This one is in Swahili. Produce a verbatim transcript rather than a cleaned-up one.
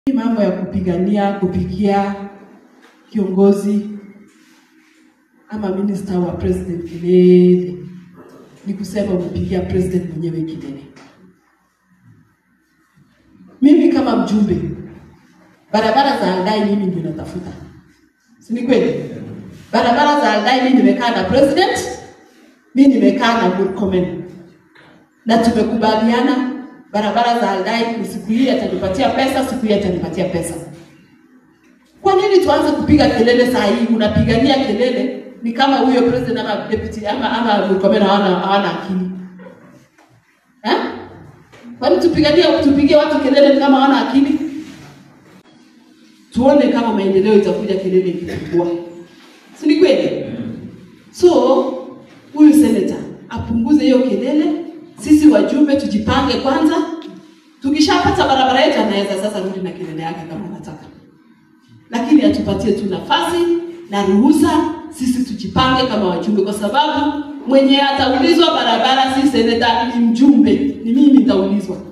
Mambo ya kupigania kupigia kiongozi ama minister wa president kilele ni kusema umepigia president mwenyewe kilele. Mimi kama mjumbe barabara za Aldai mimi ndio natafuta. Si ni kweli? Barabara za Aldai mimi nimekaa na president, mimi nimekaa na Murkomen. Na tumekubaliana barabara za Aldai siku hii atanipatia pesa, siku hii atanipatia pesa. Kwa nini tuanze kupiga kelele saa hii? Unapigania kelele ni kama huyo president ama deputy ama ama Murkomen hawana hawana akili. Eh? Kwa nini tupiganie tupigie watu kelele kama hawana akili? Tuone kama maendeleo itakuja kelele ikikubwa. Si ni kweli? So, huyu senator apunguze hiyo kelele. Sisi wajumbe tujipange kwanza. Tukishapata barabara yetu anaweza sasa rudi na kelele yake kama anataka. Lakini atupatie tu nafasi na ruhusa sisi tujipange kama wajumbe, kwa sababu mwenye ataulizwa barabara si senator, ni mjumbe, ni mimi nitaulizwa.